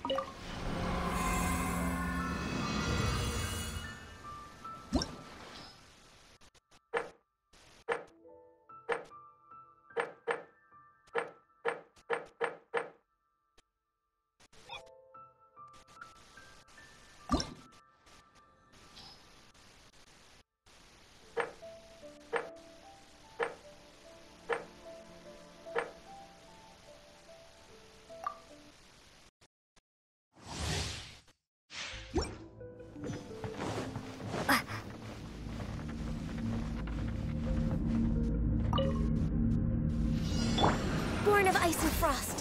Born of ice and frost.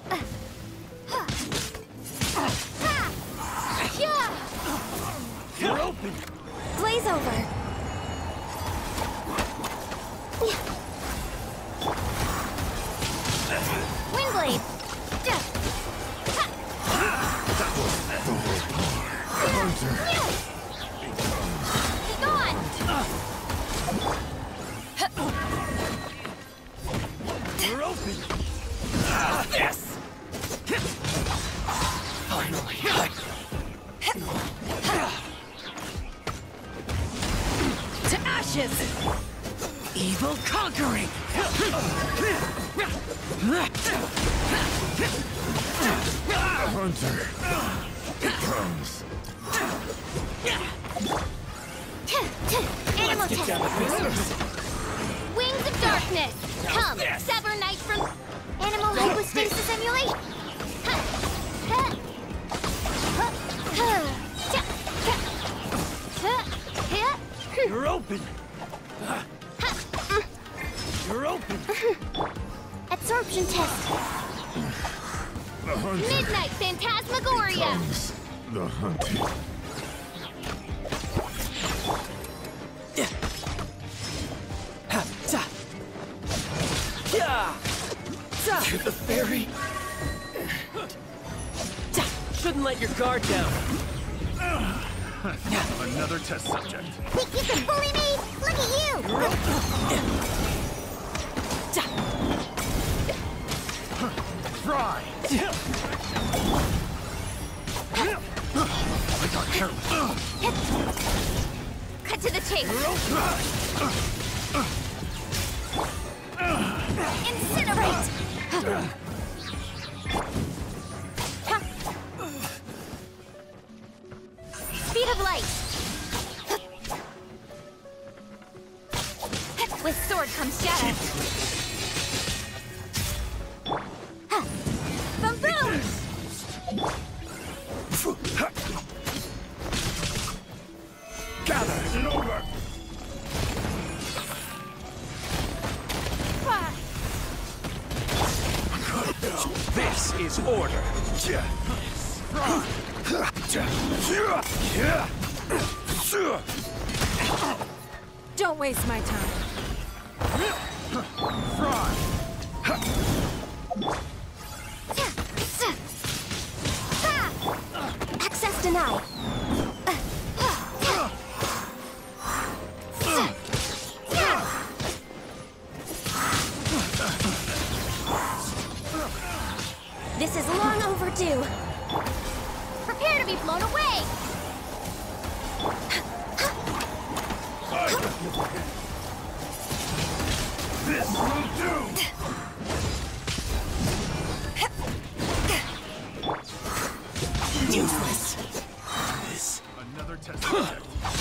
You're open! Blaze over. Windblade. Gone. You're open! This! Finally! To ashes! Evil conquering! Hunter comes. Animal Get test. down with this. Wings of darkness. Come, sever night from animal hypostasis emulation. You're open! You're open! Absorption test. The hunter Midnight Phantasmagoria. comes. The hunted. To the fairy! Shouldn't let your guard down. Another test subject. Think you can bully me? Look at you. Fry! I got careless. Cut to the chase. Incinerate. Speed of light. With sword comes shadow. Boom boom! Gather it over! This is order. Don't waste my time. Access denied. This is long overdue. Prepare to be blown away. This will do! Useless. Another test subject.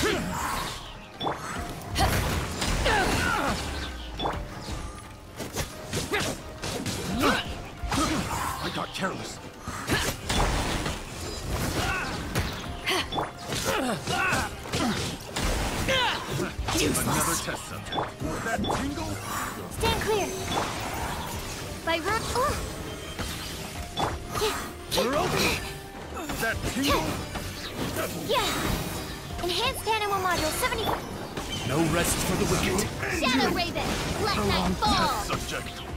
I got careless. Another test subject. That tingle? Stand clear. By road. Oh. You're open! That tingle? Yeah. Enhanced animal module 70. No rest for the wicked. Shadow Raven. Let night fall. Subject.